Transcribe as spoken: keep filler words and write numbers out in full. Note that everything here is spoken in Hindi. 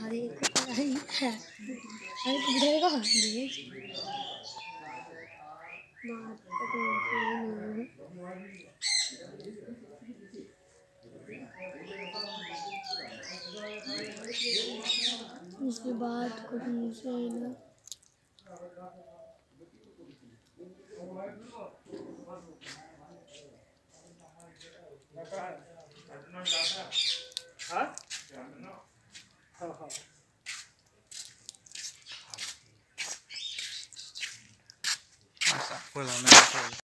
अरे अरे है अरे बुढ़ेगा देख बात उसके बाद करने से ना हाँ हाँ हाँ Masa pulang nanti.